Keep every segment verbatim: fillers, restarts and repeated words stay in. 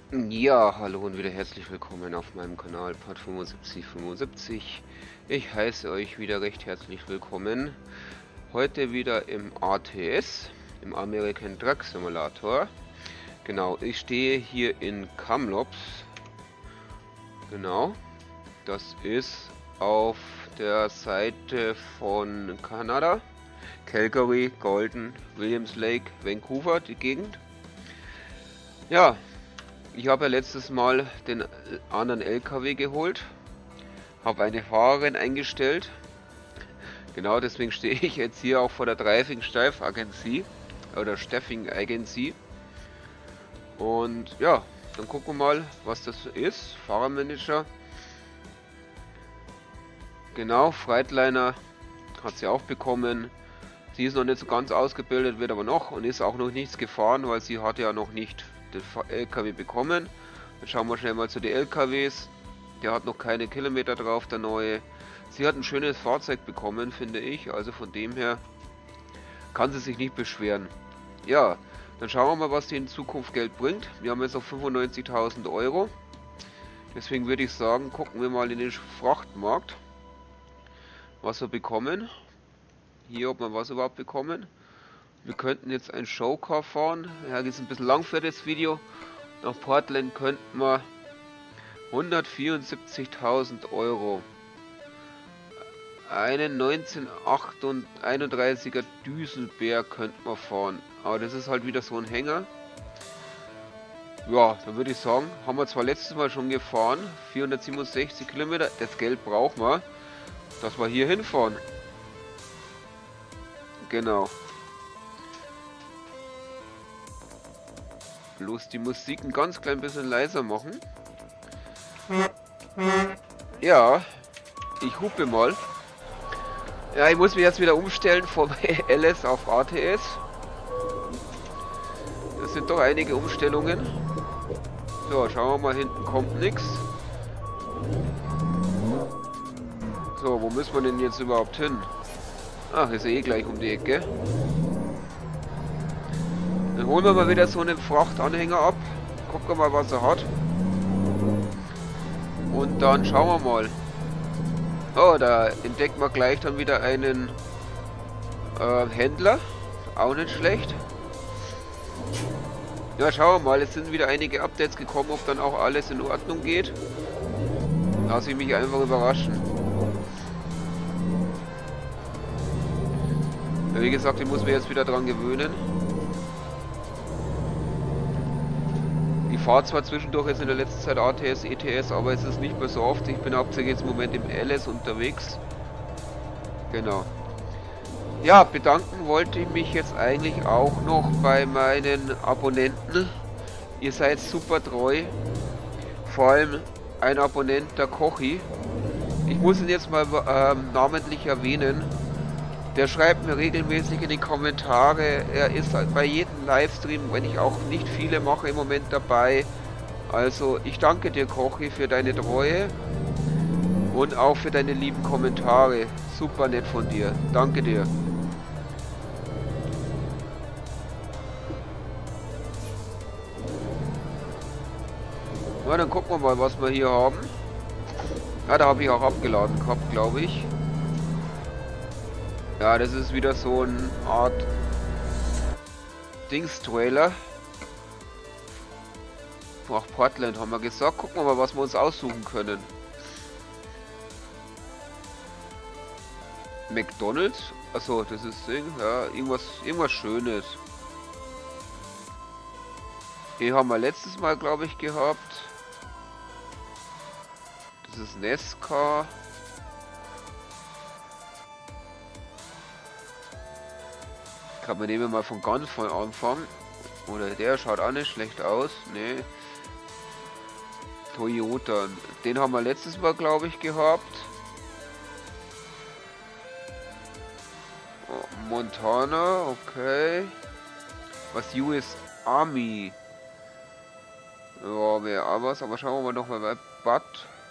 Ja, hallo und wieder herzlich willkommen auf meinem Kanal Part fünfundsiebzig fünfundsiebzig. Ich heiße euch wieder recht herzlich willkommen. Heute wieder im A T S, im American Truck Simulator. Genau, ich stehe hier in Kamloops. Genau, das ist auf der Seite von Kanada. Calgary, Golden, Williams Lake, Vancouver, die Gegend. Ja, ich habe ja letztes Mal den anderen L K W geholt, habe eine Fahrerin eingestellt. Genau deswegen stehe ich jetzt hier auch vor der Driving Staff Agency oder Staffing Agency. Und ja, dann gucken wir mal, was das ist. Fahrermanager. Genau, Freightliner hat sie auch bekommen. Sie ist noch nicht so ganz ausgebildet, wird aber noch und ist auch noch nichts gefahren, weil sie hat ja noch nicht den L K W bekommen. Dann schauen wir schnell mal zu den L K Ws. Der hat noch keine Kilometer drauf, der neue. Sie hat ein schönes Fahrzeug bekommen, finde ich. Also von dem her kann sie sich nicht beschweren. Ja, dann schauen wir mal, was die in Zukunft Geld bringt. Wir haben jetzt auf fünfundneunzigtausend Euro. Deswegen würde ich sagen, gucken wir mal in den Frachtmarkt, was wir bekommen. Hier, ob wir was überhaupt bekommen. Wir könnten jetzt ein Showcar fahren. Ja, das ist ein bisschen lang für das Video. Nach Portland könnten wir hundertvierundsiebzigtausend Euro. Einen neunzehnhunderteinunddreißiger Düsenbär könnten wir fahren. Aber das ist halt wieder so ein Hänger. Ja, dann würde ich sagen, haben wir zwar letztes Mal schon gefahren. vierhundertsiebenundsechzig Kilometer. Das Geld brauchen wir, dass wir hier hinfahren. Genau. Bloß die Musik ein ganz klein bisschen leiser machen. Ja, ich hupe mal. Ja, ich muss mich jetzt wieder umstellen vom L S auf A T S. Das sind doch einige Umstellungen. So, schauen wir mal, hinten kommt nichts. So, wo müssen wir denn jetzt überhaupt hin? Ach, ist eh gleich um die Ecke. Dann holen wir mal wieder so einen Frachtanhänger ab. Gucken wir mal, was er hat. Und dann schauen wir mal. Oh, da entdecken wir gleich dann wieder einen äh, Händler. Auch nicht schlecht. Ja, schauen wir mal. Es sind wieder einige Updates gekommen, ob dann auch alles in Ordnung geht. Lass ich mich einfach überraschen. Ja, wie gesagt, ich muss mich jetzt wieder dran gewöhnen. Ich fahre zwar zwischendurch jetzt in der letzten Zeit A T S, E T S, aber es ist nicht mehr so oft. Ich bin hauptsächlich jetzt im Moment im L S unterwegs. Genau. Ja, bedanken wollte ich mich jetzt eigentlich auch noch bei meinen Abonnenten. Ihr seid super treu. Vor allem ein Abonnent, der Kochi. Ich muss ihn jetzt mal ähm, namentlich erwähnen. Der schreibt mir regelmäßig in die Kommentare. Er ist bei jedem Livestream, wenn ich auch nicht viele mache, im Moment dabei. Also ich danke dir, Kochi, für deine Treue und auch für deine lieben Kommentare. Super nett von dir. Danke dir. Na, dann gucken wir mal, was wir hier haben. Ja, da habe ich auch abgeladen gehabt, glaube ich. Ja, das ist wieder so eine Art Dings-Trailer. Nach Portland haben wir gesagt. Gucken wir mal, was wir uns aussuchen können. McDonald's? Achso, das ist Ding. Ja, irgendwas, irgendwas Schönes. Hier haben wir letztes Mal, glaube ich, gehabt. Das ist Nesca. Ich glaube, wir nehmen mal von ganz von Anfang. Oder der schaut auch nicht schlecht aus. Nee. Toyota. Den haben wir letztes Mal, glaube ich, gehabt. Montana, okay. Was U S Army. Ja, mehr was, aber schauen wir mal noch mal bei Bud.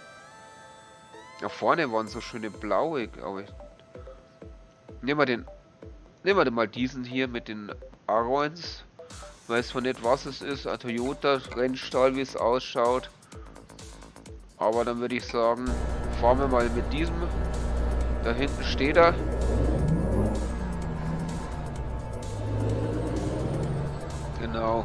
Da vorne waren so schöne blaue, glaube ich. Nehmen wir den. Nehmen wir mal diesen hier mit den Arons. Weiß zwar nicht, was es ist, ein Toyota Rennstall, wie es ausschaut. Aber dann würde ich sagen, fahren wir mal mit diesem. Da hinten steht er. Genau.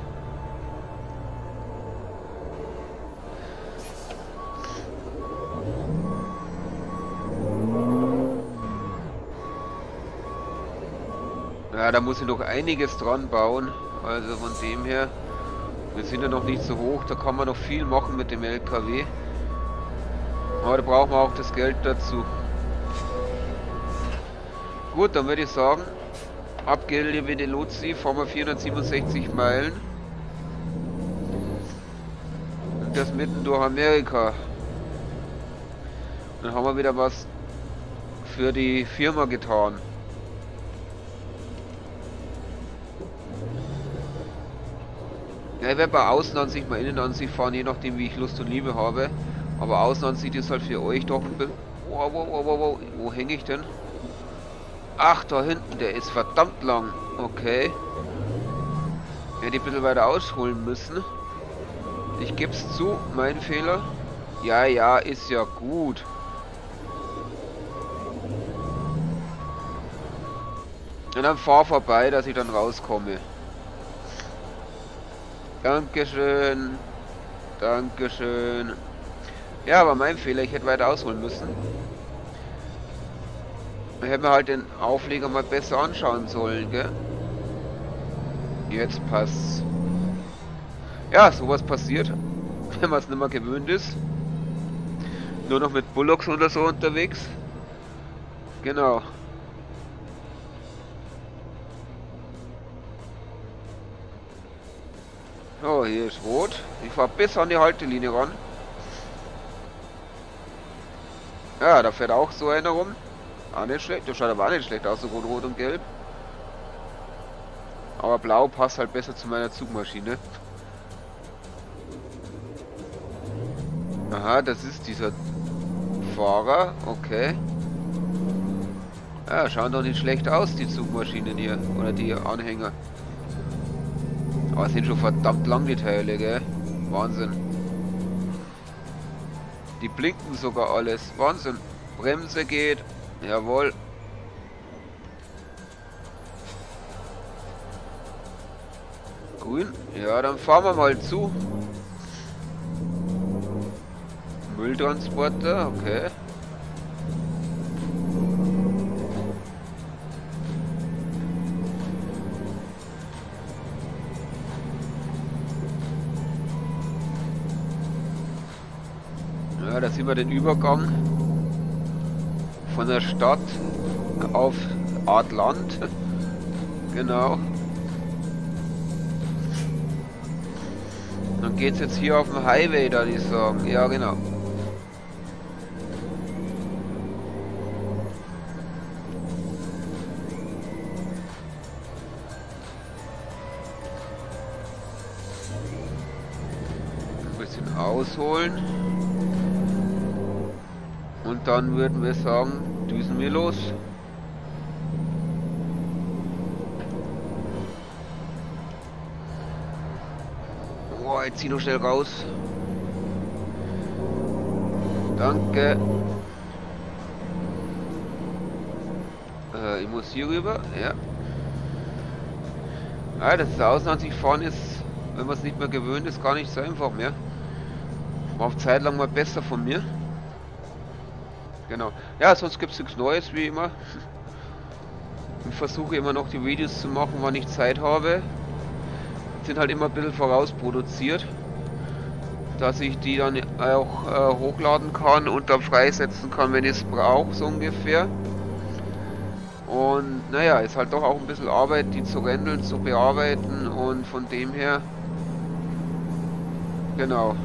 Ja, da muss ich noch einiges dran bauen. Also von dem her, wir sind ja noch nicht so hoch, da kann man noch viel machen mit dem L K W. Aber da brauchen wir auch das Geld dazu. Gut, dann würde ich sagen, ab Gelde Venelozzi fahren wir vierhundertsiebenundsechzig Meilen. Und das mitten durch Amerika. Dann haben wir wieder was für die Firma getan. Ja, ich werde bei Außenansicht mal Innenansicht fahren, je nachdem wie ich Lust und Liebe habe. Aber Außenansicht ist halt für euch doch ein bisschen... Wow, wow, wow, wow, wow. Wo hänge ich denn? Ach, da hinten, der ist verdammt lang. Okay. Hätte ich ein bisschen weiter ausholen müssen. Ich gebe es zu, mein Fehler. Ja, ja, ist ja gut. Und dann fahr vorbei, dass ich dann rauskomme. Dankeschön. Dankeschön. Ja, aber mein Fehler, ich hätte weiter ausholen müssen. Ich hätte mir halt den Aufleger mal besser anschauen sollen, gell? Jetzt passt's. Ja, sowas passiert, wenn man es nicht mehr gewöhnt ist. Nur noch mit Bullocks oder so unterwegs. Genau. Oh, hier ist rot. Ich fahre bis an die Haltelinie ran. Ja, da fährt auch so einer rum. Auch nicht schlecht. Das schaut aber auch nicht schlecht aus, so rot, rot und gelb. Aber blau passt halt besser zu meiner Zugmaschine. Aha, das ist dieser Fahrer. Okay. Ja, schauen doch nicht schlecht aus, die Zugmaschinen hier. Oder die Anhänger. Aber sind schon verdammt lang die Teile, gell? Wahnsinn. Die blinken sogar alles. Wahnsinn. Bremse geht. Jawohl. Grün. Ja, dann fahren wir mal zu. Mülltransporter. Okay. Ja, da sehen wir den Übergang von der Stadt auf Art Land. Genau. Dann geht es jetzt hier auf dem Highway, da die sagen. Ja, genau. Ein bisschen ausholen. Und dann würden wir sagen, düsen wir los. Boah, ich zieh noch schnell raus. Danke. Äh, ich muss hier rüber, ja. Ah, das Außenansicht fahren ist, wenn man es nicht mehr gewöhnt ist, gar nicht so einfach mehr. War auf Zeit lang mal besser von mir. Genau. Ja, sonst gibt es nichts Neues, wie immer. Ich versuche immer noch die Videos zu machen, wann ich Zeit habe. Sind halt immer ein bisschen vorausproduziert, dass ich die dann auch äh, hochladen kann und dann freisetzen kann, wenn ich es brauche, so ungefähr. Und naja, ist halt doch auch ein bisschen Arbeit, die zu rendeln, zu bearbeiten, und von dem her, genau.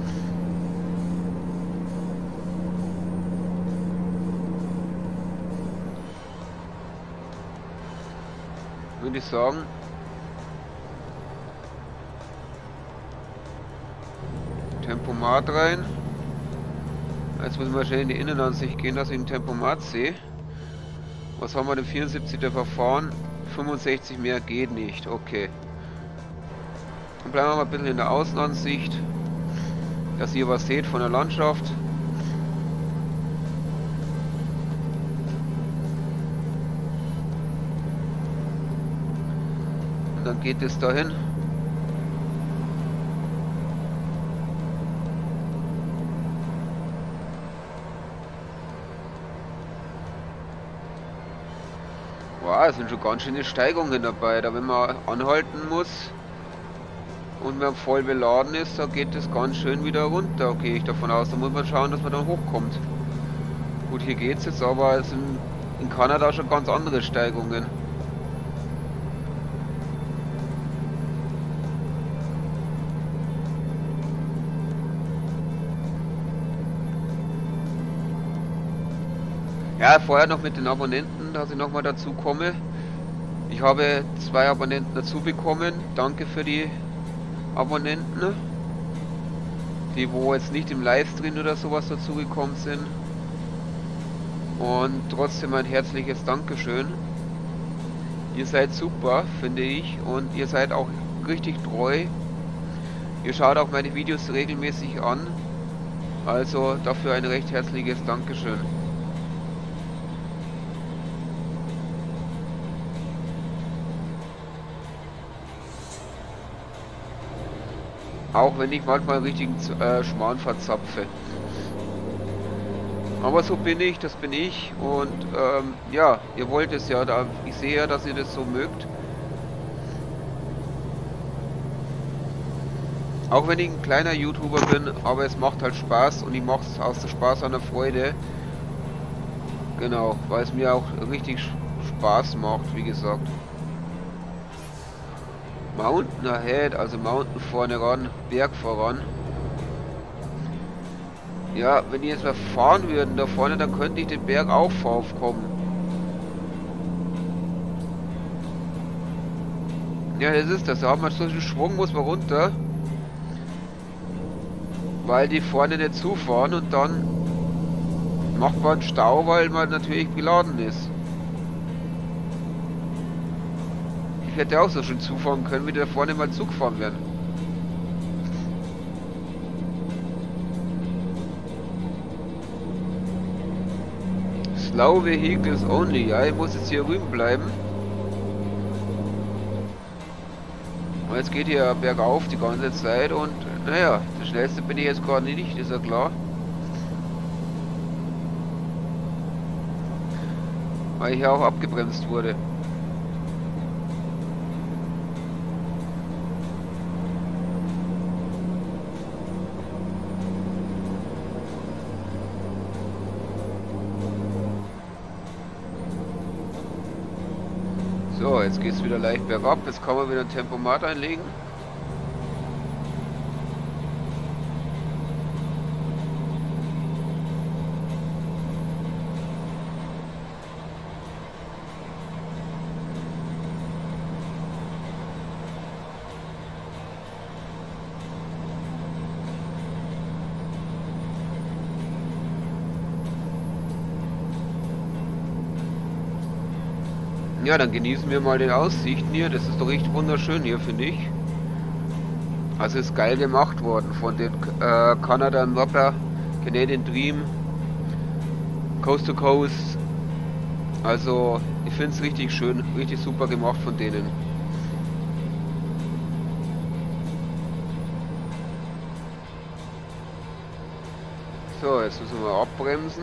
Würde ich sagen, Tempomat rein. Jetzt müssen wir schnell in die Innenansicht gehen, dass ich ein Tempomat sehe. Was haben wir denn? vierundsiebzig der Verfahren, fünfundsechzig mehr geht nicht, okay. Dann bleiben wir mal ein bisschen in der Außenansicht, dass ihr was seht von der Landschaft. Und dann geht es dahin. Wow, es sind schon ganz schöne Steigungen dabei, da wenn man anhalten muss und man voll beladen ist, da geht es ganz schön wieder runter, gehe ich davon aus. Da muss man schauen, dass man dann hochkommt. Gut, hier geht es jetzt, aber es sind in Kanada schon ganz andere Steigungen. Ja, vorher noch mit den Abonnenten, dass ich nochmal dazu komme. Ich habe zwei Abonnenten dazu bekommen. Danke für die Abonnenten, die wo jetzt nicht im Livestream oder sowas dazugekommen sind. Und trotzdem ein herzliches Dankeschön. Ihr seid super, finde ich, und ihr seid auch richtig treu. Ihr schaut auch meine Videos regelmäßig an. Also dafür ein recht herzliches Dankeschön. Auch wenn ich manchmal richtigen äh, Schmarrn verzapfe. Aber so bin ich, das bin ich. Und ähm, ja, ihr wollt es ja. Da, ich sehe ja, dass ihr das so mögt. Auch wenn ich ein kleiner YouTuber bin, aber es macht halt Spaß. Und ich mache es aus der Spaß an der Freude. Genau, weil es mir auch richtig Spaß macht, wie gesagt. Mountain ahead, also Mountain vorne ran, Berg voran. Ja, wenn die jetzt mal fahren würden da vorne, dann könnte ich den Berg auch aufkommen. Ja, das ist das. Da hat man so viel Schwung, muss man runter. Weil die vorne nicht zufahren und dann macht man einen Stau, weil man natürlich beladen ist. Ich hätte auch so schön zufahren können, wie da vorne mal Zug fahren werden. Slow Vehicles only. Ja, ich muss jetzt hier rüben bleiben. Und jetzt geht hier bergauf die ganze Zeit und naja, der schnellste bin ich jetzt gerade nicht, ist ja klar. Weil hier auch abgebremst wurde. So, jetzt geht es wieder leicht bergab. Jetzt kann man wieder ein Tempomat einlegen. Ja, dann genießen wir mal die Aussichten hier. Das ist doch echt wunderschön hier, finde ich. Also ist geil gemacht worden von den äh, Canada Nopper, Canadian Dream, Coast to Coast. Also ich finde es richtig schön, richtig super gemacht von denen. So, jetzt müssen wir abbremsen.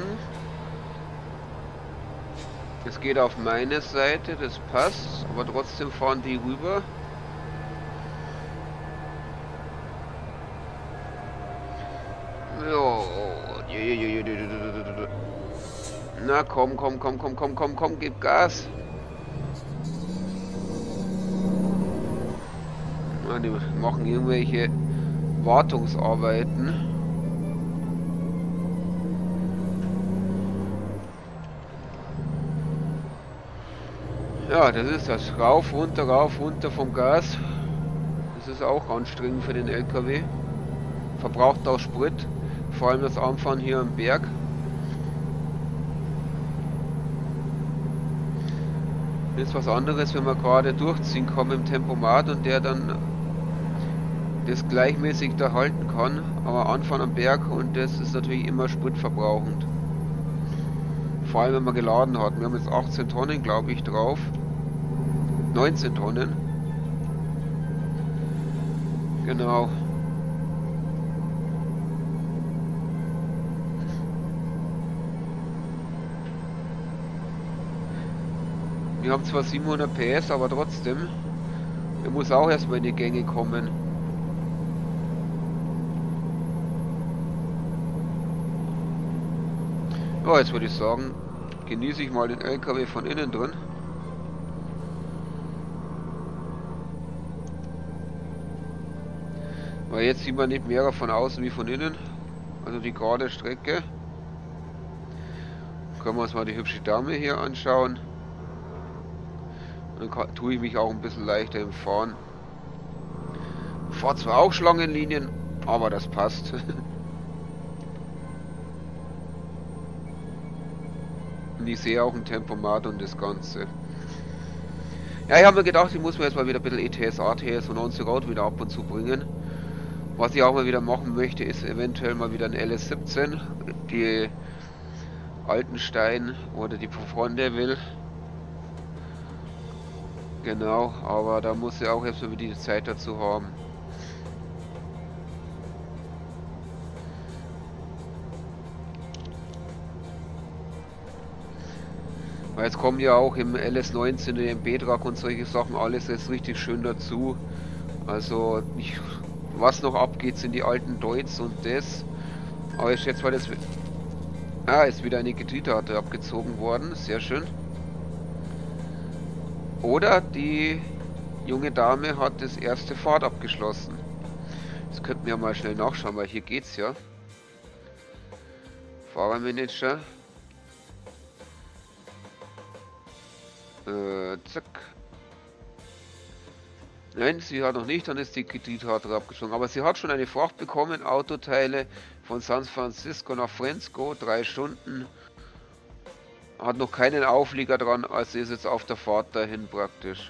Es geht auf meine Seite, das passt, aber trotzdem fahren die rüber. Na komm, komm, komm, komm, komm, komm, komm, gib Gas. Na, die machen irgendwelche Wartungsarbeiten. Ja, das ist das. Rauf, runter, rauf, runter vom Gas. Das ist auch anstrengend für den L K W. Verbraucht auch Sprit. Vor allem das Anfahren hier am Berg. Das ist was anderes, wenn man gerade durchziehen kann im Tempomat und der dann das gleichmäßig da halten kann, aber anfahren am Berg und das ist natürlich immer spritverbrauchend. Vor allem wenn man geladen hat. Wir haben jetzt achtzehn Tonnen, glaube ich, drauf. neunzehn Tonnen. Genau. Wir haben zwar siebenhundert P S, aber trotzdem, er muss auch erstmal in die Gänge kommen. Ja, jetzt würde ich sagen, genieße ich mal den L K W von innen drin. Weil jetzt sieht man nicht mehr von außen wie von innen. Also die gerade Strecke. Können wir uns mal die hübsche Dame hier anschauen. Dann kann, tue ich mich auch ein bisschen leichter im Fahren. Ich fahre zwar auch Schlangenlinien, aber das passt. Und ich sehe auch ein Tempomat und das Ganze. Ja, ich habe mir gedacht, ich muss mir jetzt mal wieder ein bisschen E T S, A T S und On-the-Road wieder ab und zu bringen. Was ich auch mal wieder machen möchte, ist eventuell mal wieder ein L S siebzehn. Die Altenstein oder die Profonde will. Genau, aber da muss ich auch erstmal wieder die Zeit dazu haben. Weil jetzt kommen ja auch im L S neunzehn, im B-Truck und solche Sachen alles jetzt richtig schön dazu. Also ich, was noch abgeht, sind die alten Deutz und das. Aber ich schätze mal, das ah, ist wieder eine Getriebekarte abgezogen worden. Sehr schön. Oder die junge Dame hat das erste Fahrt abgeschlossen. Das könnten wir ja mal schnell nachschauen, weil hier geht's ja. Fahrermanager. Äh, zack. Nein, sie hat noch nicht, dann ist die Kreditkarte abgeschlossen. Aber sie hat schon eine Fracht bekommen, Autoteile von San Francisco nach Fresno, drei Stunden. Hat noch keinen Auflieger dran, also ist jetzt auf der Fahrt dahin praktisch.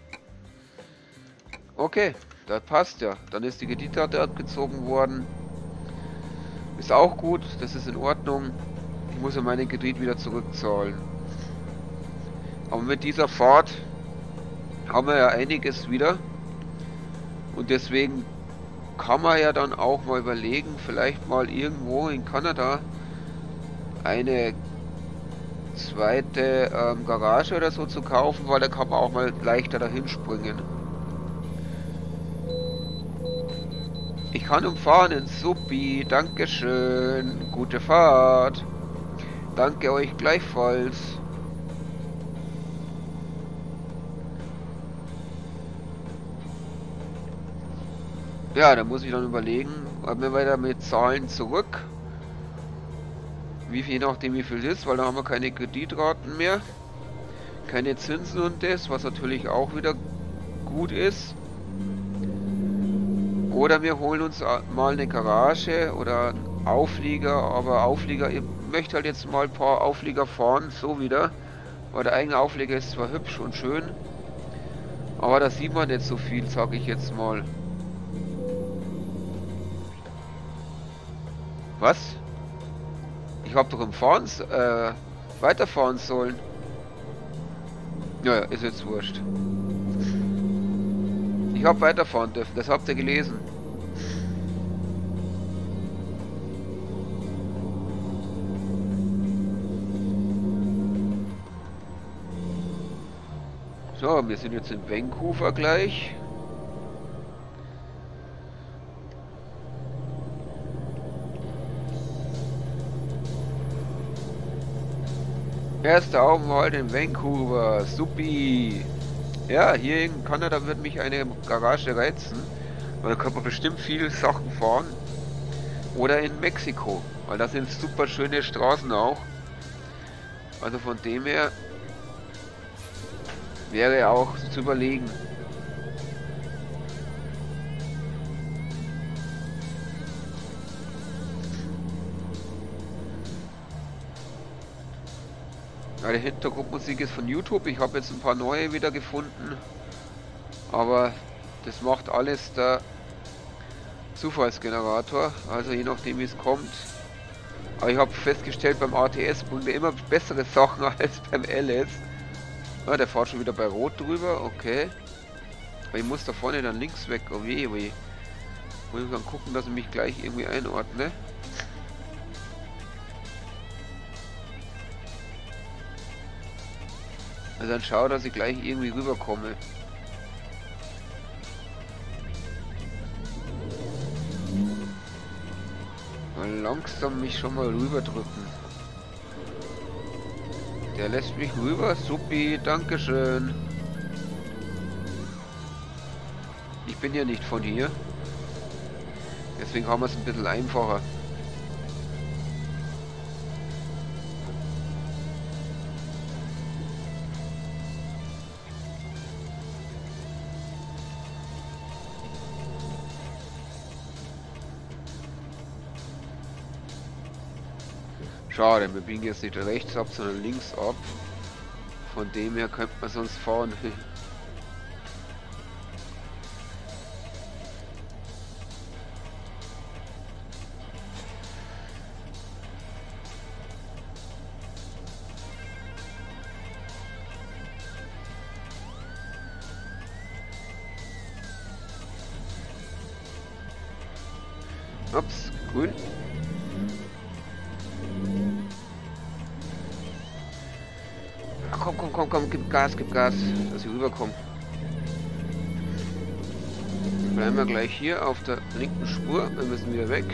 Okay, das passt ja. Dann ist die Kreditkarte abgezogen worden. Ist auch gut, das ist in Ordnung. Ich muss ja meinen Kredit wieder zurückzahlen. Aber mit dieser Fahrt haben wir ja einiges wieder. Und deswegen kann man ja dann auch mal überlegen, vielleicht mal irgendwo in Kanada eine zweite ähm, Garage oder so zu kaufen, weil da kann man auch mal leichter dahin springen. Ich kann umfahren, supi, dankeschön, gute Fahrt. Danke euch gleichfalls. Ja, da muss ich dann überlegen, ob wir weiter mit Zahlen zurück. Wie viel, je nachdem wie viel ist, weil da haben wir keine Kreditraten mehr. Keine Zinsen und das, was natürlich auch wieder gut ist. Oder wir holen uns mal eine Garage oder einen Auflieger, aber Auflieger, ich möchte halt jetzt mal ein paar Auflieger fahren, so wieder. Weil der eigene Auflieger ist zwar hübsch und schön, aber da sieht man nicht so viel, sag ich jetzt mal. Was? Ich habe doch im Fahren äh, weiterfahren sollen. Naja, ist jetzt wurscht. Ich habe weiterfahren dürfen, das habt ihr gelesen. So, wir sind jetzt in Vancouver gleich. Erster Aufenthalt in Vancouver, supi. Ja, hier in Kanada wird mich eine Garage reizen, weil da kann man bestimmt viele Sachen fahren. Oder in Mexiko, weil da sind super schöne Straßen auch. Also von dem her wäre auch zu überlegen. Ja, die Hintergrundmusik ist von YouTube. Ich habe jetzt ein paar neue wieder gefunden. Aber das macht alles der Zufallsgenerator, also je nachdem wie es kommt. Aber ich habe festgestellt, beim A T S bringt er immer bessere Sachen als beim L S. Ah, der fährt schon wieder bei Rot drüber, okay. Aber ich muss da vorne dann links weg, oh weh, oh weh. Muss ich dann gucken, dass ich mich gleich irgendwie einordne. Also dann schau, dass ich gleich irgendwie rüberkomme. Mal langsam mich schon mal rüberdrücken. Der lässt mich rüber. Supi, dankeschön. Ich bin ja nicht von hier. Deswegen haben wir es ein bisschen einfacher. Schade, wir biegen jetzt nicht rechts ab, sondern links ab. Von dem her könnte man sonst fahren. Ups, grün. Komm, komm, komm, komm, gib Gas, gib Gas, dass ich rüberkomme. Bleiben wir gleich hier auf der linken Spur, wir müssen wieder weg.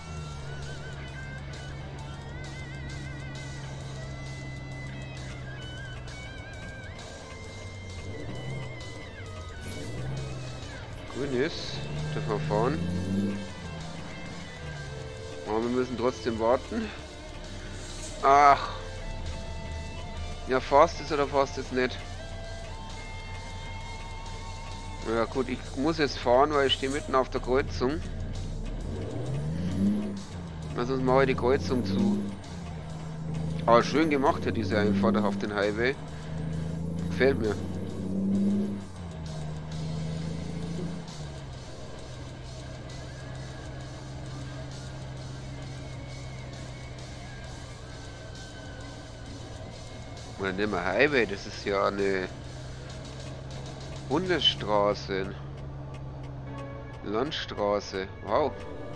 Grün ist, dürfen wir fahren. Aber wir müssen trotzdem warten. Ach. Ja, fast ist oder fast ist nicht. Ja gut, ich muss jetzt fahren, weil ich stehe mitten auf der Kreuzung. Also sonst mache ich die Kreuzung zu. Aber schön gemacht hat diese Einfahrt auf den Highway. Gefällt mir. Oder nehmen wir Highway, das ist ja eine Bundesstraße. Landstraße. Wow.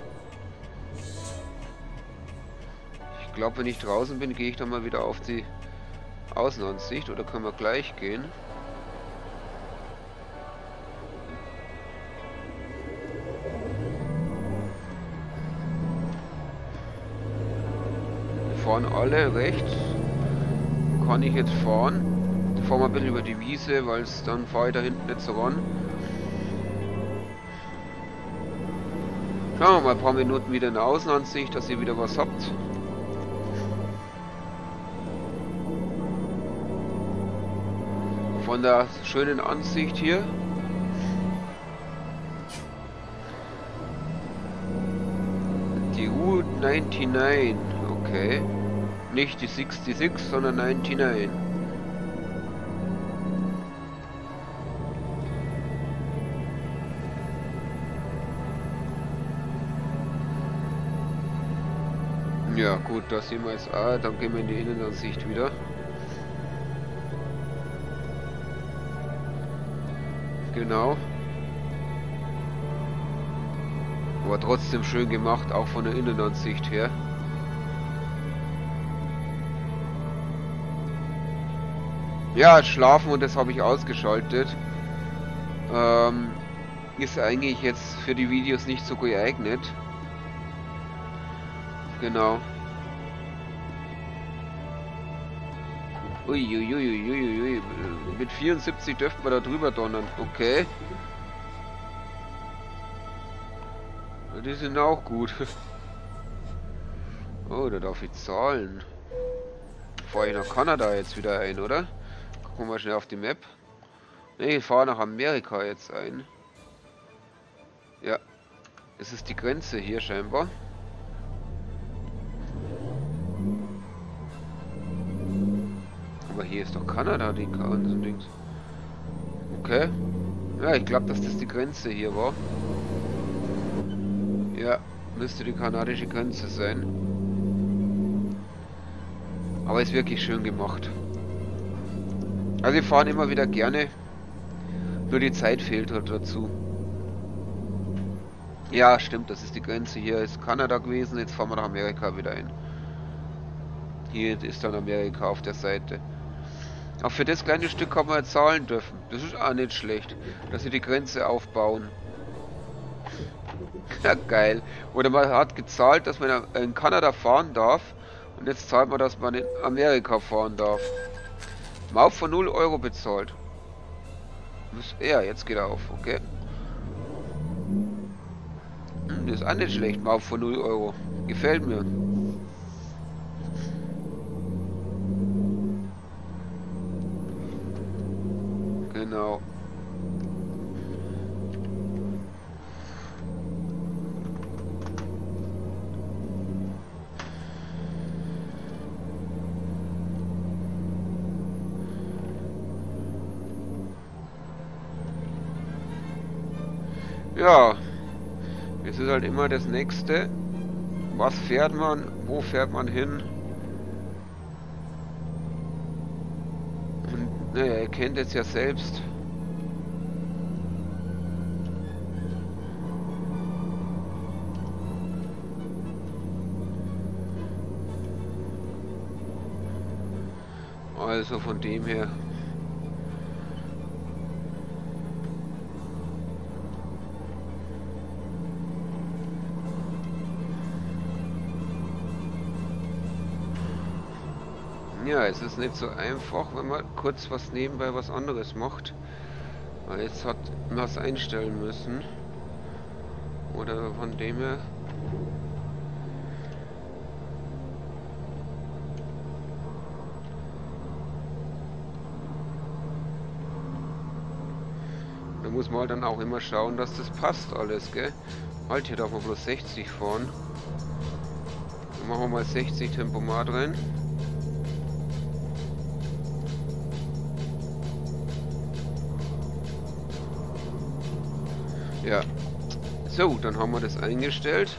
Ich glaube, wenn ich draußen bin, gehe ich dann mal wieder auf die Außenansicht. Oder können wir gleich gehen? Wir fahren alle rechts. Kann ich jetzt fahren. Ich fahre mal ein bisschen über die Wiese, weil es dann fahre ich da hinten nicht so ran. Schauen wir mal ein paar Minuten wieder in der Außenansicht, dass ihr wieder was habt. Von der schönen Ansicht hier. Die Route neunundneunzig, okay. Nicht die sechsundsechzig, sondern neunundneunzig. Ja gut, da sehen wir jetzt auch, dann gehen wir in die Innenansicht wieder. Genau. Aber trotzdem schön gemacht, auch von der Innenansicht her. Ja, Schlafen, und das habe ich ausgeschaltet. Ähm, ist eigentlich jetzt für die Videos nicht so geeignet. Genau. Uiuiuiuiui. Mit vierundsiebzig dürften wir da drüber donnern. Okay. Die sind auch gut. Oh, da darf ich zahlen. Fahre ich nach Kanada jetzt wieder ein, oder? Gucken wir mal schnell auf die Map. Ne, ich fahre nach Amerika jetzt ein. Ja. Das ist die Grenze hier scheinbar. Aber hier ist doch Kanada, die ganzen Dings. Okay. Ja, ich glaube, dass das die Grenze hier war. Ja, müsste die kanadische Grenze sein. Aber ist wirklich schön gemacht. Also wir fahren immer wieder gerne. Nur die Zeit fehlt halt dazu. Ja, stimmt, das ist die Grenze. Hier ist Kanada gewesen, jetzt fahren wir nach Amerika wieder hin. Hier ist dann Amerika auf der Seite. Auch für das kleine Stück haben wir jetzt zahlen dürfen. Das ist auch nicht schlecht, dass sie die Grenze aufbauen. Ja, geil. Oder man hat gezahlt, dass man in Kanada fahren darf. Und jetzt zahlt man, dass man in Amerika fahren darf. Mauf von null Euro bezahlt. Ja, jetzt geht er auf, okay. Hm, das ist auch nicht schlecht, Mauf von null Euro. Gefällt mir. Genau. Ja, es ist halt immer das Nächste. Was fährt man? Wo fährt man hin? Und naja, ihr kennt es ja selbst. Also von dem her. Ja, es ist nicht so einfach, wenn man kurz was nebenbei was anderes macht. Weil jetzt hat man es einstellen müssen. Oder von dem her. Da muss man halt dann auch immer schauen, dass das passt alles, gell? Halt, hier darf man bloß sechzig fahren. Dann machen wir mal sechzig Tempomat rein. Ja, so, dann haben wir das eingestellt.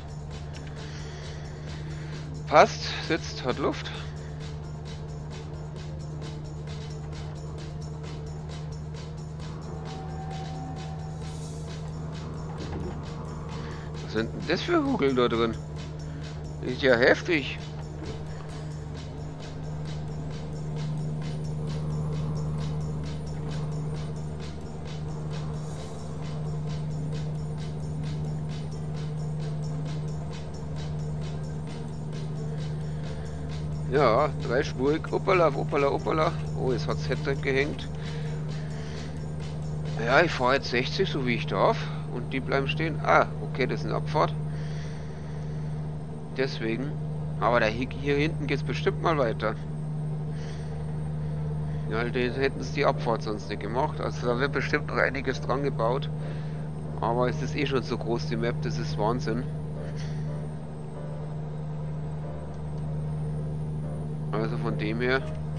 Passt, sitzt, hat Luft. Was sind denn das für Hügel da drin? Ist ja heftig. Ja, dreispurig. Uppala, uppala, uppala. Oh, jetzt hat das Headset gehängt. Ja, ich fahre jetzt sechzig, so wie ich darf. Und die bleiben stehen. Ah, okay, das ist eine Abfahrt. Deswegen. Aber da hier, hier hinten geht es bestimmt mal weiter. Ja, den hätten sie die Abfahrt sonst nicht gemacht. Also da wird bestimmt noch einiges dran gebaut. Aber es ist eh schon so groß, die Map. Das ist Wahnsinn. Also von dem her.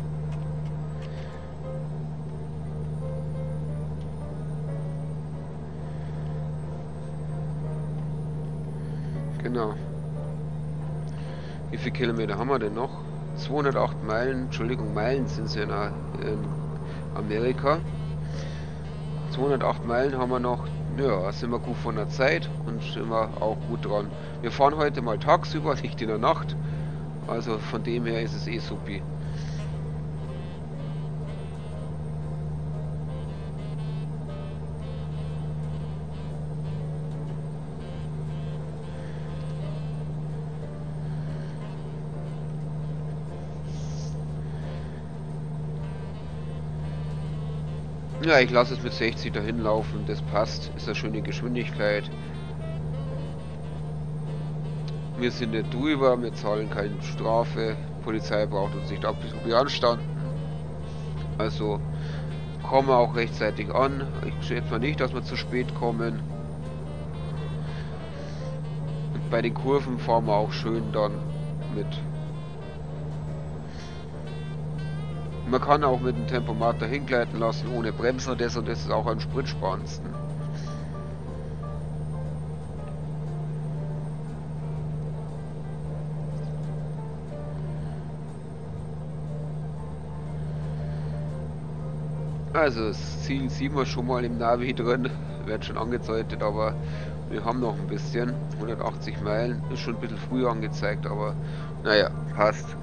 Genau. Wie viele Kilometer haben wir denn noch? zweihundertacht Meilen, Entschuldigung, Meilen sind es ja in, in Amerika. zweihundertacht Meilen haben wir noch. Ja, sind wir gut von der Zeit und sind wir auch gut dran. Wir fahren heute mal tagsüber, nicht in der Nacht. Also von dem her ist es eh supi. Ja, ich lasse es mit sechzig dahin laufen, das passt, ist eine schöne Geschwindigkeit. Wir sind nicht drüber, wir zahlen keine Strafe, die Polizei braucht uns nicht ab beanstanden. Also kommen wir auch rechtzeitig an. Ich schätze mal nicht, dass wir zu spät kommen. Und bei den Kurven fahren wir auch schön dann mit. Man kann auch mit dem Tempomat dahin gleiten lassen, ohne Bremsen und das und das ist auch am spritsparendsten. Also das Ziel sehen wir schon mal im Navi drin, wird schon angedeutet, aber wir haben noch ein bisschen. hundertachtzig Meilen, ist schon ein bisschen früher angezeigt, aber naja, passt.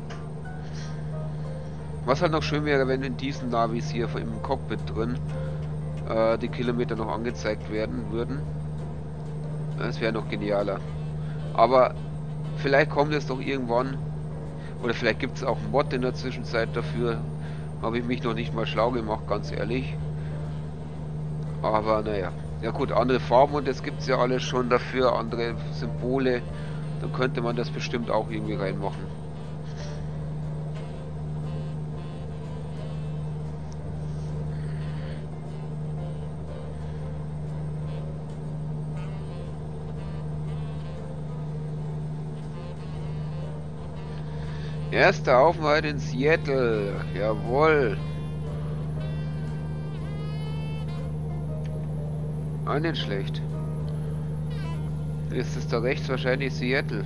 Was halt noch schön wäre, wenn in diesen Navis hier im Cockpit drin äh, die Kilometer noch angezeigt werden würden. Das wäre noch genialer. Aber vielleicht kommt es doch irgendwann, oder vielleicht gibt es auch einen Mod in der Zwischenzeit dafür. Habe ich mich noch nicht mal schlau gemacht, ganz ehrlich. Aber naja. Ja gut, andere Farben und das gibt es ja alles schon dafür, andere Symbole. Dann könnte man das bestimmt auch irgendwie reinmachen. Erster Aufenthalt in Seattle. Jawohl. Auch nicht schlecht. Ist es da rechts wahrscheinlich Seattle?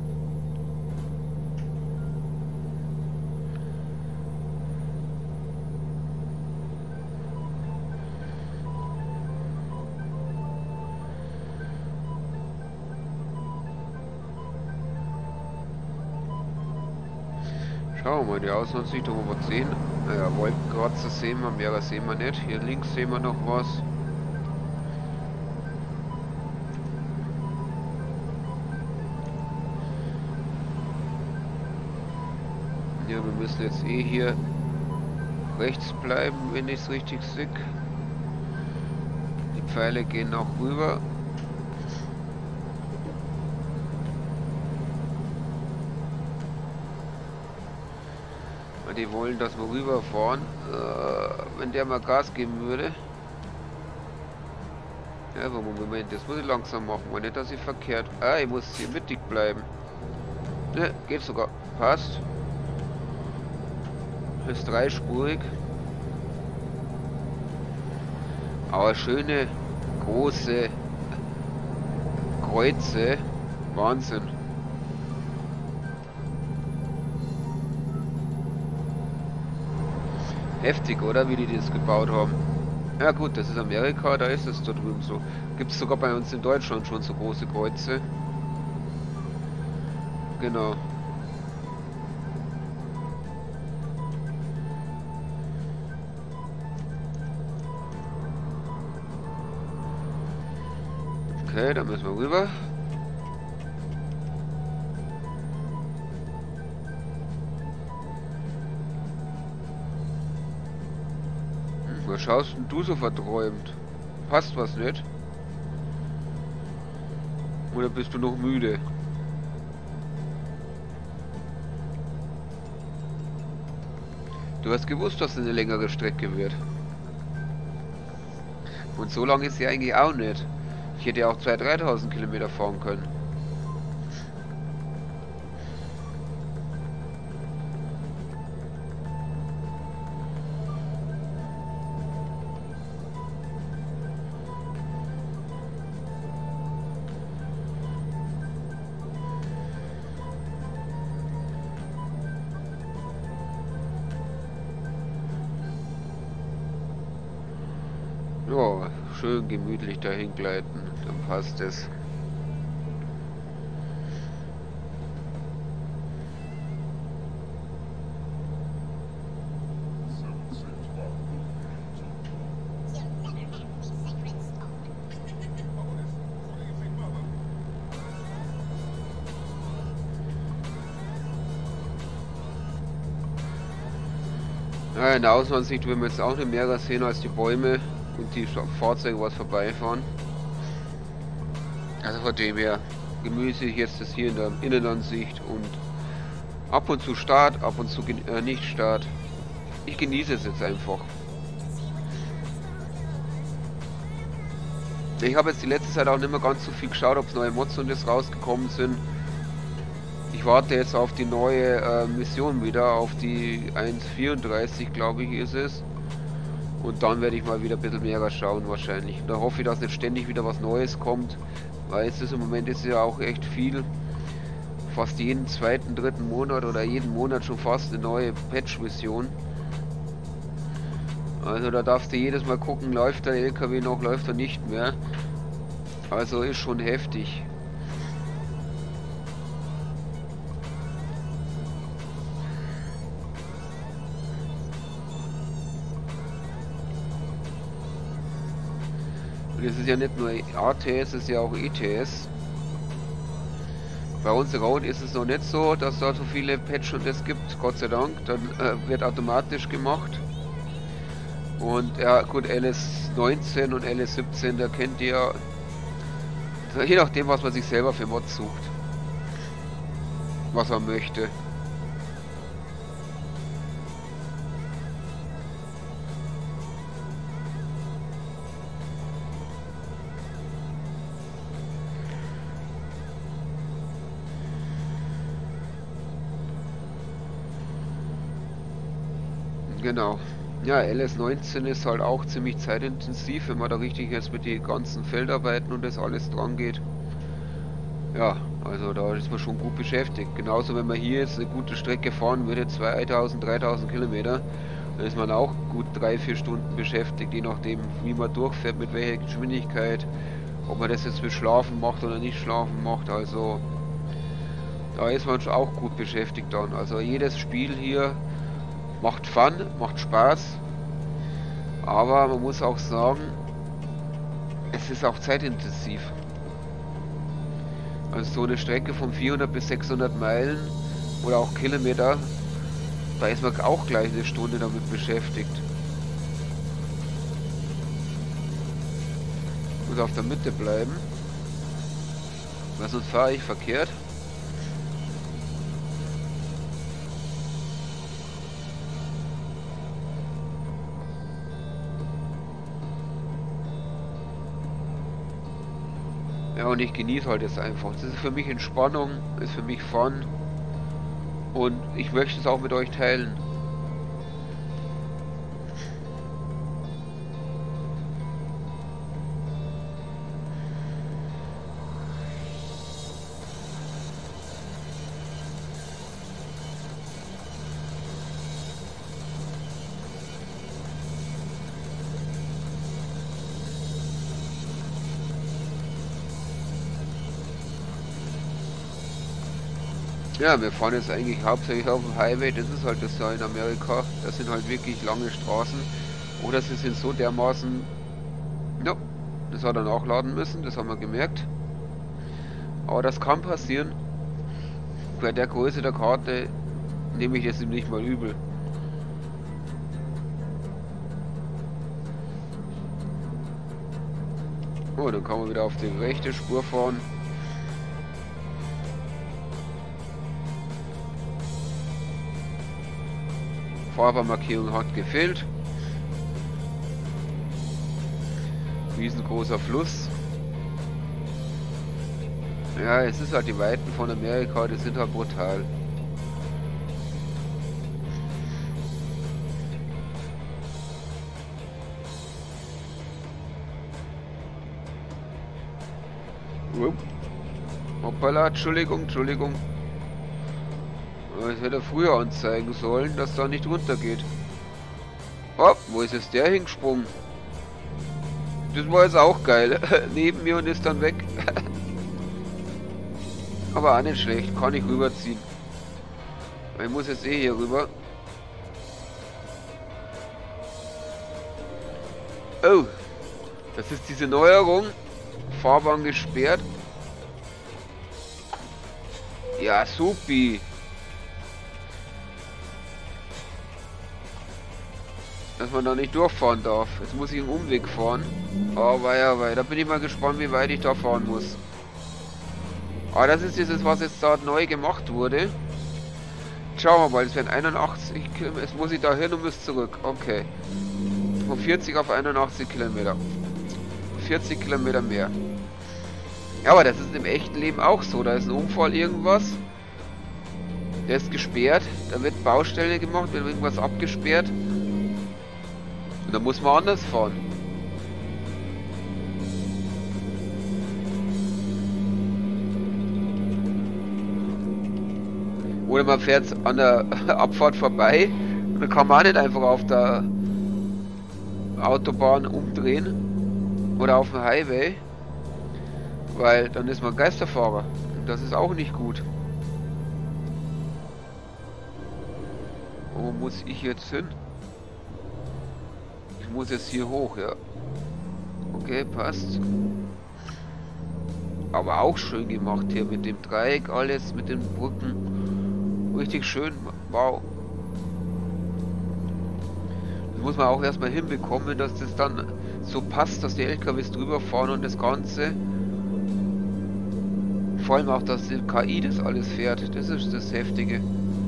Schauen wir mal, die Außenansicht haben wir sehen. Naja, Wolkenkratzer sehen wir, mehr sehen wir nicht. Hier links sehen wir noch was. Ja, wir müssen jetzt eh hier rechts bleiben, wenn ich es richtig sehe. Die Pfeile gehen auch rüber. Die wollen, dass wir rüberfahren. Äh, wenn der mal Gas geben würde. Ja, aber Moment, das muss ich langsam machen, weil nicht, dass ich verkehrt. Ah, ich muss hier mittig bleiben. Ne, geht sogar. Passt. Ist dreispurig. Aber schöne, große Kreuze. Wahnsinn. Heftig, oder? Wie die das gebaut haben. Ja gut, das ist Amerika, da ist es da drüben so. Gibt es sogar bei uns in Deutschland schon so große Kreuze. Genau. Okay, dann müssen wir rüber. Was schaust denn du so verträumt? Passt was nicht? Oder bist du noch müde? Du hast gewusst, dass es eine längere Strecke wird. Und so lang ist sie eigentlich auch nicht. Ich hätte ja auch zweitausend, dreitausend Kilometer fahren können. Ja, schön gemütlich dahin gleiten, dann passt es. Ja, in der Außenansicht will man jetzt auch nicht mehr sehen als die Bäume und die Fahrzeuge, was vorbeifahren. Also von dem her gemütlich jetzt das hier in der Innenansicht und ab und zu Start, ab und zu äh, nicht Start. Ich genieße es jetzt einfach. Ich habe jetzt die letzte Zeit auch nicht mehr ganz so viel geschaut, ob es neue Mods und das rausgekommen sind. Ich warte jetzt auf die neue äh, Mission wieder, auf die eins Punkt vierunddreißig, glaube ich, ist es. Und dann werde ich mal wieder ein bisschen mehr schauen wahrscheinlich. Da hoffe ich, dass nicht ständig wieder was Neues kommt, weil jetzt ist im Moment ist ja auch echt viel. Fast jeden zweiten, dritten Monat oder jeden Monat schon fast eine neue Patch-Mission. Also da darfst du jedes Mal gucken, läuft der L K W noch, läuft er nicht mehr. Also ist schon heftig. Und es ist ja nicht nur A T S, es ist ja auch E T S. Bei uns Road ist es noch nicht so, dass da so viele Patch und es gibt, Gott sei Dank. Dann äh, wird automatisch gemacht. Und ja gut, L S neunzehn und L S siebzehn, da kennt ihr, je nachdem was man sich selber für Mods sucht. Was man möchte. Genau. Ja, L S neunzehn ist halt auch ziemlich zeitintensiv, wenn man da richtig jetzt mit den ganzen Feldarbeiten und das alles dran geht. Ja, also da ist man schon gut beschäftigt. Genauso wenn man hier jetzt eine gute Strecke fahren würde, zweitausend, dreitausend Kilometer, dann ist man auch gut drei, vier Stunden beschäftigt, je nachdem wie man durchfährt, mit welcher Geschwindigkeit, ob man das jetzt mit Schlafen macht oder nicht Schlafen macht, also da ist man schon auch gut beschäftigt dann. Also jedes Spiel hier macht Fun, macht Spaß, aber man muss auch sagen, es ist auch zeitintensiv. Also so eine Strecke von vierhundert bis sechshundert Meilen oder auch Kilometer, da ist man auch gleich eine Stunde damit beschäftigt. Ich muss auf der Mitte bleiben, weil sonst fahre ich verkehrt. Ja, und ich genieße halt jetzt einfach. Das ist für mich Entspannung, ist für mich Fun. Und ich möchte es auch mit euch teilen. Ja, wir fahren jetzt eigentlich hauptsächlich auf dem Highway, das ist halt das da in Amerika. Das sind halt wirklich lange Straßen. Oder sie sind so dermaßen... Ja, das hat er nachladen müssen, das haben wir gemerkt. Aber das kann passieren. Bei der Größe der Karte nehme ich das ihm nicht mal übel. Oh, dann kann man wieder auf die rechte Spur fahren. Fahrbahnmarkierung hat gefehlt. Riesengroßer Fluss. Ja, es ist halt die Weiten von Amerika, die sind halt brutal. Hoppala, Entschuldigung, Entschuldigung. Ich hätte früher anzeigen sollen, dass da nicht runtergeht. Oh, wo ist jetzt der hingesprungen? Das war jetzt auch geil. Neben mir und ist dann weg. Aber auch nicht schlecht, kann ich rüberziehen. Ich muss jetzt eh hier rüber. Oh, das ist diese Neuerung. Fahrbahn gesperrt. Ja, supi. Dass man da nicht durchfahren darf. Jetzt muss ich einen Umweg fahren. Oh, weia, weia. Da bin ich mal gespannt, wie weit ich da fahren muss. Aber das ist dieses, was jetzt da neu gemacht wurde. Schauen wir mal, es werden einundachtzig Kilometer. Jetzt muss ich da hin und muss zurück. Okay. Von vierzig auf einundachtzig Kilometer. vierzig Kilometer mehr. Ja, aber das ist im echten Leben auch so. Da ist ein Unfall, irgendwas. Der ist gesperrt. Da wird Baustelle gemacht, wird irgendwas abgesperrt. Und da muss man anders fahren. Oder man fährt an der Abfahrt vorbei und dann kann man auch nicht einfach auf der Autobahn umdrehen oder auf dem Highway, weil dann ist man Geisterfahrer und das ist auch nicht gut. Wo muss ich jetzt hin? Ich muss jetzt hier hoch, ja. Okay, passt. Aber auch schön gemacht hier mit dem Dreieck, alles mit den Brücken. Richtig schön, wow. Das muss man auch erstmal hinbekommen, dass das dann so passt, dass die L K Ws drüber fahren und das Ganze. Vor allem auch, dass die K I das alles fährt. Das ist das Heftige.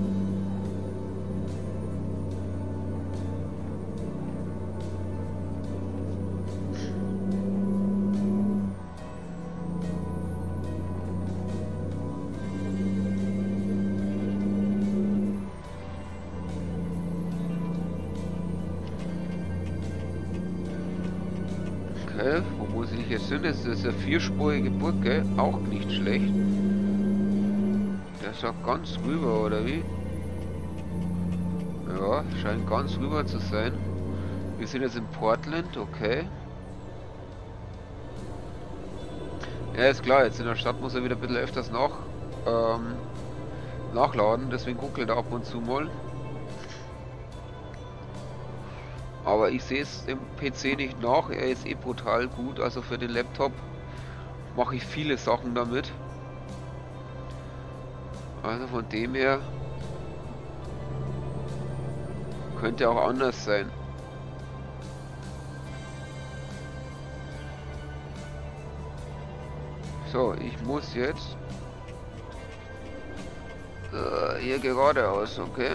Okay, wo muss ich jetzt hin? Das ist eine vierspurige Brücke, auch nicht schlecht. Der ist auch ganz rüber, oder wie? Ja, scheint ganz rüber zu sein. Wir sind jetzt in Portland, okay. Ja, ist klar, jetzt in der Stadt muss er wieder ein bisschen öfters nach, ähm, nachladen, deswegen ruckelt er ab und zu mal. Aber ich sehe es im P C nicht nach, er ist eh brutal gut, also für den Laptop mache ich viele Sachen damit. Also von dem her könnte auch anders sein. So, ich muss jetzt äh, hier geradeaus, okay.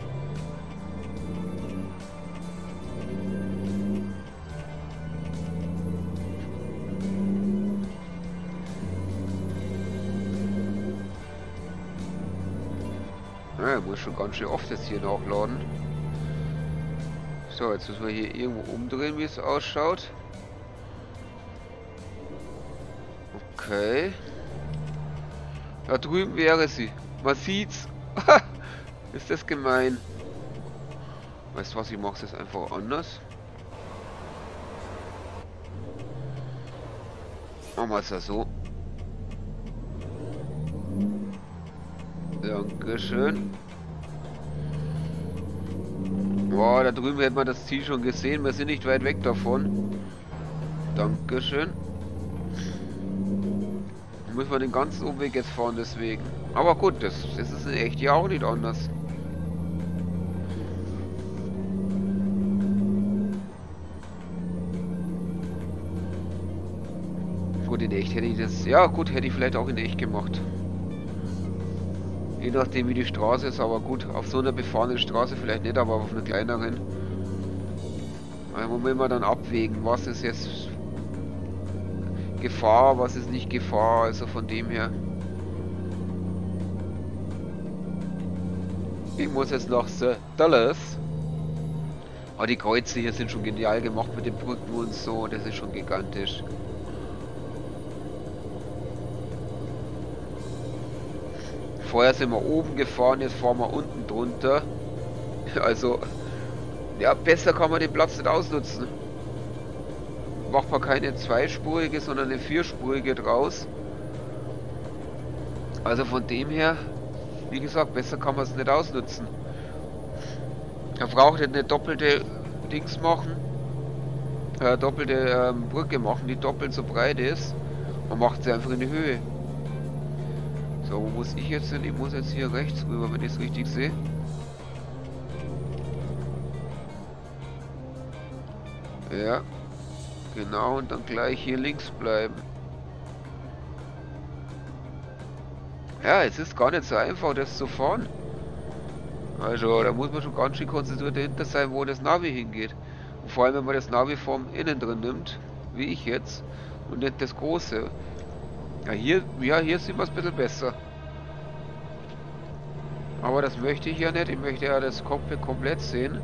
Ja, muss schon ganz schön oft jetzt hier nachladen. So, jetzt müssen wir hier irgendwo umdrehen, wie es ausschaut. Okay. Da drüben wäre sie. Man sieht's. Ist das gemein. Weißt du was, ich mache es jetzt einfach anders. Machen wir es ja so. Dankeschön. Boah, da drüben hätte man das Ziel schon gesehen. Wir sind nicht weit weg davon. Dankeschön. Müssen wir den ganzen Umweg jetzt fahren, deswegen. Aber gut, das, das ist in echt ja auch nicht anders. Gut, in echt hätte ich das... Ja gut, hätte ich vielleicht auch in echt gemacht. Je nachdem wie die Straße ist, aber gut, auf so einer befahrenen Straße vielleicht nicht, aber auf einer kleineren. Da muss man dann abwägen, was ist jetzt Gefahr, was ist nicht Gefahr, also von dem her. Ich muss jetzt nach Sir Dallas. Aber die Kreuze hier sind schon genial gemacht mit den Brücken und so, das ist schon gigantisch. Vorher sind wir oben gefahren, jetzt fahren wir unten drunter. Also, ja, besser kann man den Platz nicht ausnutzen. Macht man keine zweispurige, sondern eine vierspurige draus. Also von dem her, wie gesagt, besser kann man es nicht ausnutzen. Er braucht nicht eine doppelte Dings machen, äh, doppelte ähm, Brücke machen, die doppelt so breit ist. Man macht sie einfach in die Höhe. So, wo muss ich jetzt hin? Ich muss jetzt hier rechts rüber, wenn ich es richtig sehe. Ja, genau, und dann gleich hier links bleiben. Ja, es ist gar nicht so einfach, das zu fahren. Also, da muss man schon ganz schön konzentriert dahinter sein, wo das Navi hingeht. Und vor allem, wenn man das Navi vom Innen drin nimmt, wie ich jetzt, und nicht das große. Ja, hier, ja, hier sieht man es ein bisschen besser. Aber das möchte ich ja nicht. Ich möchte ja das Cockpit komplett sehen.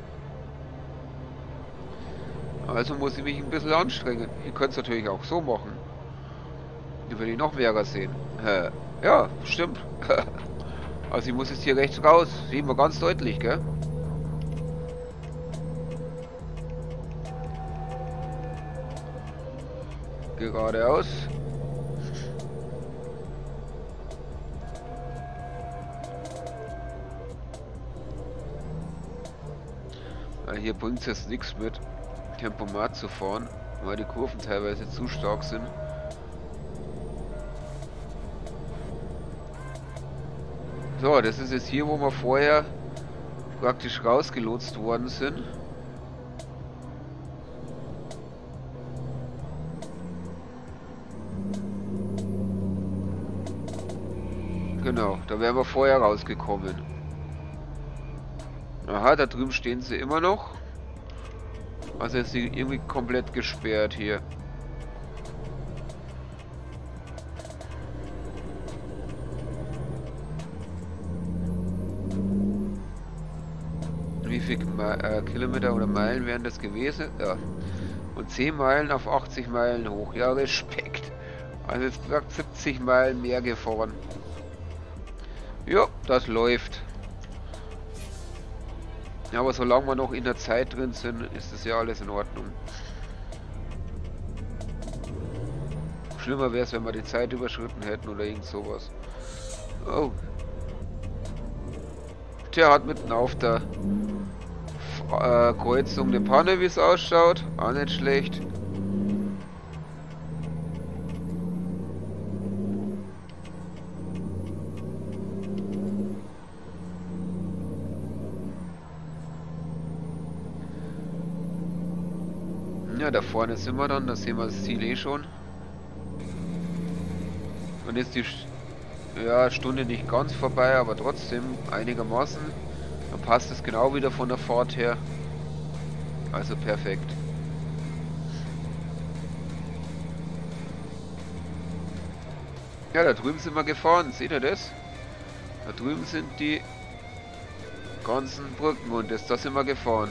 Also muss ich mich ein bisschen anstrengen. Ihr könnt es natürlich auch so machen. Dann will ich noch mehr sehen. Ja, stimmt. Also ich muss jetzt hier rechts raus. Sehen wir ganz deutlich, gell? Geradeaus. Hier bringt es jetzt nichts mit Tempomat zu fahren, weil die Kurven teilweise zu stark sind. So, das ist jetzt hier, wo wir vorher praktisch rausgelotst worden sind. Genau, da wären wir vorher rausgekommen. Aha, da drüben stehen sie immer noch. Also ist sie irgendwie komplett gesperrt hier. Wie viel äh, Kilometer oder Meilen wären das gewesen? Ja. Und zehn Meilen auf achtzig Meilen hoch. Ja, Respekt. Also jetzt gesagt siebzig Meilen mehr gefahren. Ja, das läuft. Ja, aber solange wir noch in der Zeit drin sind, ist das ja alles in Ordnung. Schlimmer wäre es, wenn wir die Zeit überschritten hätten oder irgend sowas. Oh. Der hat mitten auf der äh, Kreuzung eine Panne, wie es ausschaut. Auch nicht schlecht. Ja, da vorne sind wir dann, da sehen wir das Ziel eh schon. Und ist die ja, Stunde nicht ganz vorbei, aber trotzdem einigermaßen. Dann passt es genau wieder von der Fahrt her. Also perfekt. Ja, da drüben sind wir gefahren, seht ihr das? Da drüben sind die ganzen Brücken und das, da sind wir gefahren.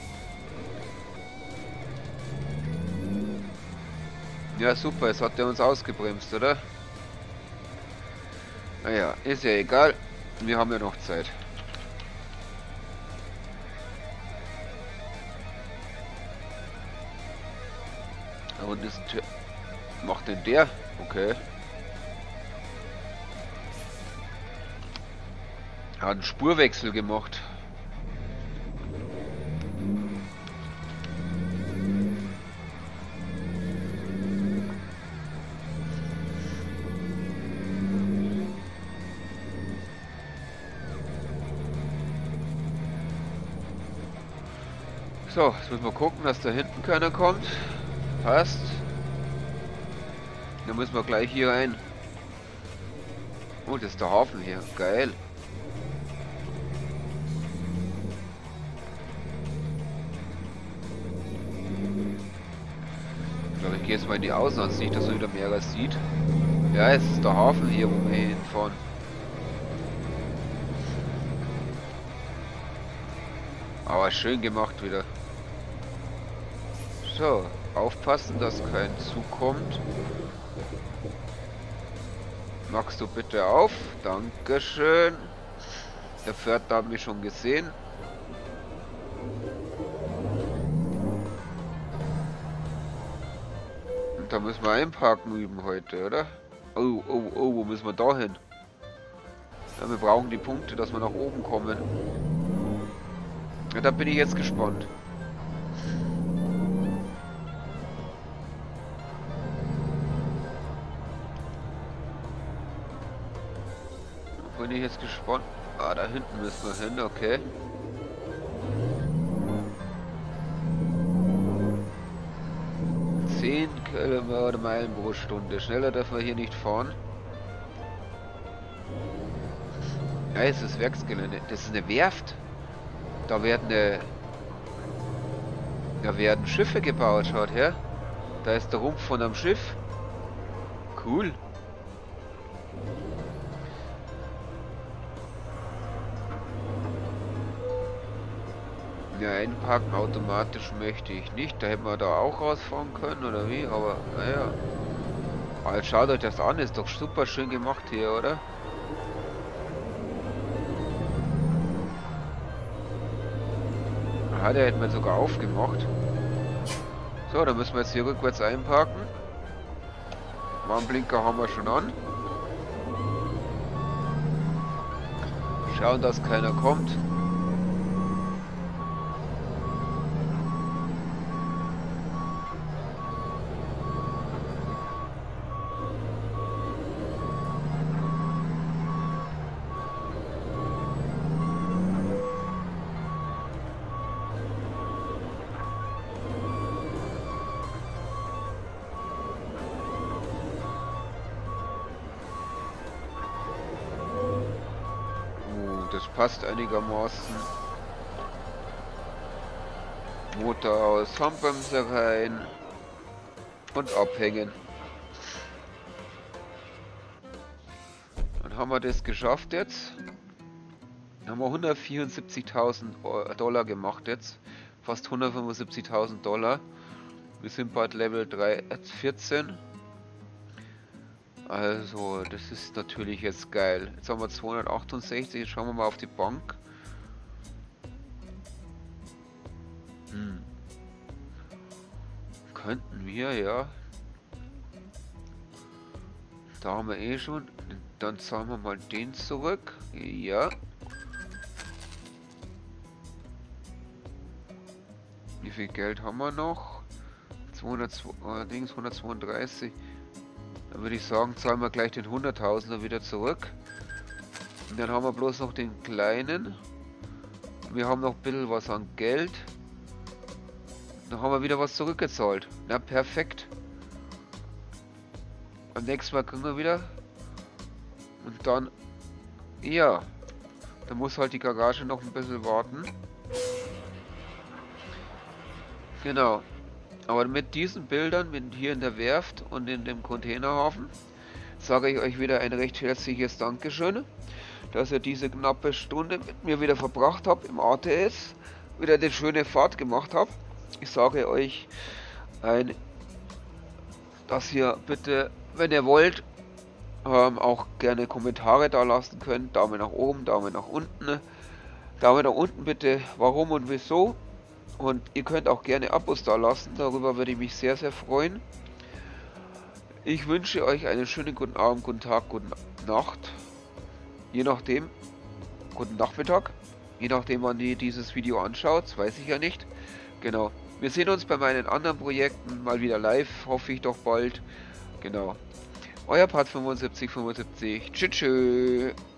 Ja, super, jetzt hat er uns ausgebremst, oder? Naja, ist ja egal. Wir haben ja noch Zeit. Und ist macht denn der? Okay. Hat einen Spurwechsel gemacht. So, jetzt müssen wir gucken, dass da hinten keiner kommt. Passt. Dann müssen wir gleich hier rein. Oh, das ist der Hafen hier. Geil. Ich glaube, ich gehe jetzt mal in die Außenansicht, dass man wieder mehr sieht. Ja, es ist der Hafen hier, wo wir hier hinfahren. Aber schön gemacht wieder. So, aufpassen, dass kein Zug kommt. Machst du bitte auf? Dankeschön. Der Pferd hat mich schon gesehen. Und da müssen wir einparken üben heute, oder? Oh, oh, oh, wo müssen wir da hin? Ja, wir brauchen die Punkte, dass wir nach oben kommen. Ja, da bin ich jetzt gespannt. Bin ich jetzt gespannt. Ah, da hinten müssen wir hin, okay. zehn Kilometer Meilen pro Stunde. Schneller dürfen wir hier nicht fahren. Ja, es ist Werksgelände. Das ist eine Werft. Da werden äh, da werden Schiffe gebaut, schaut her. Da ist der Rumpf von einem Schiff. Cool. Ja, einparken automatisch möchte ich nicht. Da hätten wir da auch rausfahren können, oder wie? Aber naja. Aber jetzt schaut euch das an, ist doch super schön gemacht hier, oder? Aha, der hätten wir sogar aufgemacht. So, dann müssen wir jetzt hier rückwärts einparken. Warnblinker haben wir schon an. Schauen, dass keiner kommt. Das passt einigermaßen. Motor aus, Handbremse rein und abhängen. Dann haben wir das geschafft jetzt. Dann haben wir hundertvierundsiebzigtausend Dollar gemacht jetzt. Fast hundertfünfundsiebzigtausend Dollar. Wir sind bald Level drei, vierzehn. Also, das ist natürlich jetzt geil. Jetzt haben wir zweihundertachtundsechzig, jetzt schauen wir mal auf die Bank. Hm. Könnten wir, ja. Da haben wir eh schon. Dann zahlen wir mal den zurück. Ja. Wie viel Geld haben wir noch? zweihundert, allerdings hundertzweiunddreißig. Dann würde ich sagen, zahlen wir gleich den hunderttausender wieder zurück. Und dann haben wir bloß noch den kleinen. Wir haben noch ein bisschen was an Geld. Dann haben wir wieder was zurückgezahlt. Na, perfekt. Beim nächsten Mal kriegen wir wieder. Und dann, ja. Dann muss halt die Garage noch ein bisschen warten. Genau. Aber mit diesen Bildern, mit hier in der Werft und in dem Containerhafen, sage ich euch wieder ein recht herzliches Dankeschön, dass ihr diese knappe Stunde mit mir wieder verbracht habt im A T S, wieder eine schöne Fahrt gemacht habt. Ich sage euch, ein, dass ihr bitte, wenn ihr wollt, ähm, auch gerne Kommentare da lassen könnt. Daumen nach oben, Daumen nach unten. Daumen nach unten bitte, warum und wieso. Und ihr könnt auch gerne Abos da lassen, darüber würde ich mich sehr, sehr freuen. Ich wünsche euch einen schönen guten Abend, guten Tag, guten Nacht. Je nachdem, guten Nachmittag. Je nachdem, wann ihr dieses Video anschaut, das weiß ich ja nicht. Genau. Wir sehen uns bei meinen anderen Projekten mal wieder live, hoffe ich doch bald. Genau. Euer Part fünfundsiebzig fünfundsiebzig. Tschüss.